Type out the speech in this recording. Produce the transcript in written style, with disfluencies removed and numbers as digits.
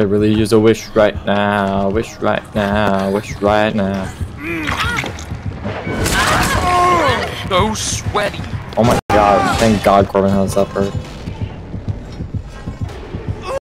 could really use a wish right now. Wish right now. Wish right now. So sweaty. Oh my god. Thank God Corbin has that perk.